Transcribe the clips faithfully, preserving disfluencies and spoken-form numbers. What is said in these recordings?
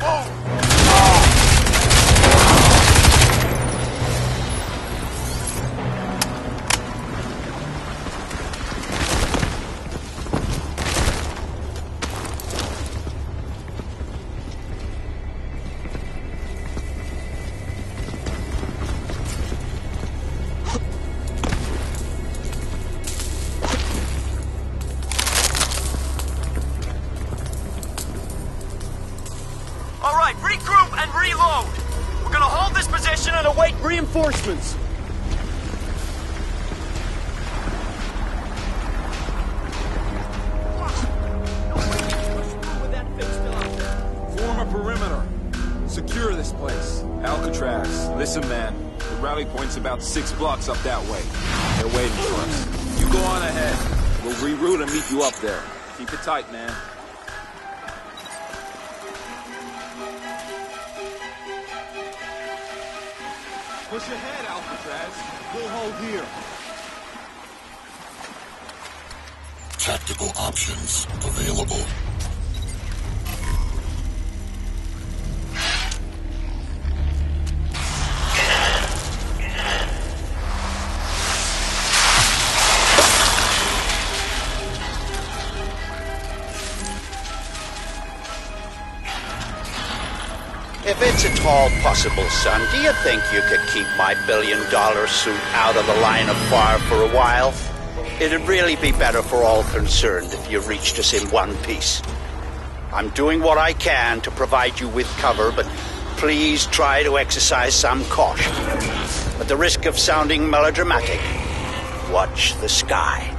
Reinforcements! Form a perimeter. Secure this place. Alcatraz, listen, man. The rally point's about six blocks up that way. They're waiting for us. You go on ahead. We'll reroute and meet you up there. Keep it tight, man. Push ahead, Alcatraz. We'll hold here. Tactical options available. If it's at all possible, son, do you think you could keep my billion-dollar suit out of the line of fire for a while? It'd really be better for all concerned if you reached us in one piece. I'm doing what I can to provide you with cover, but please try to exercise some caution. At the risk of sounding melodramatic, watch the sky.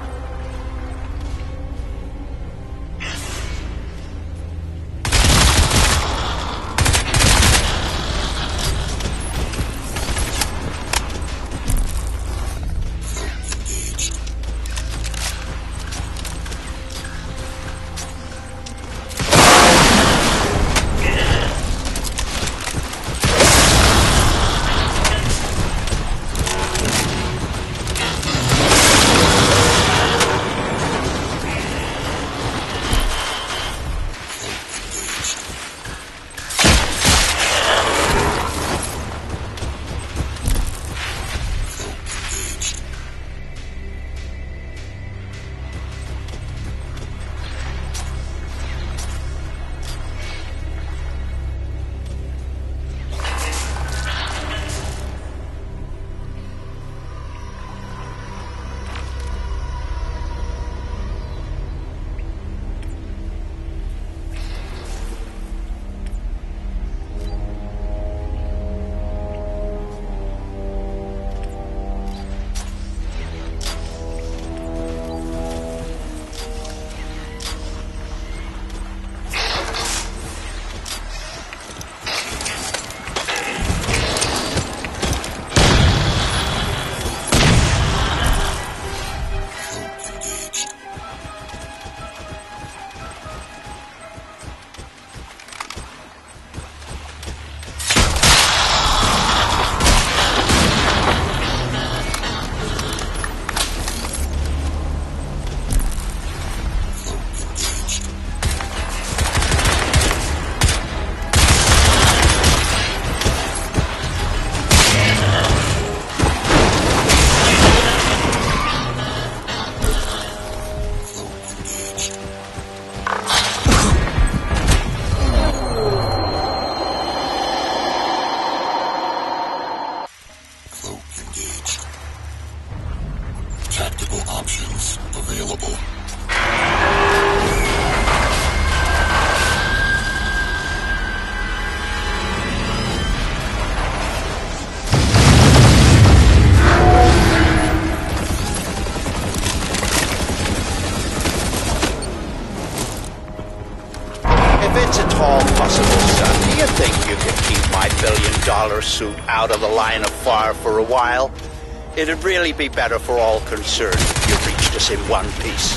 Suit out of the line of fire for a while. It'd really be better for all concerned if you reached us in one piece.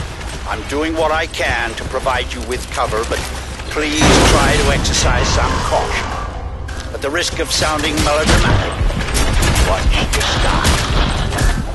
I'm doing what I can to provide you with cover, but please try to exercise some caution. At the risk of sounding melodramatic, watch the sky.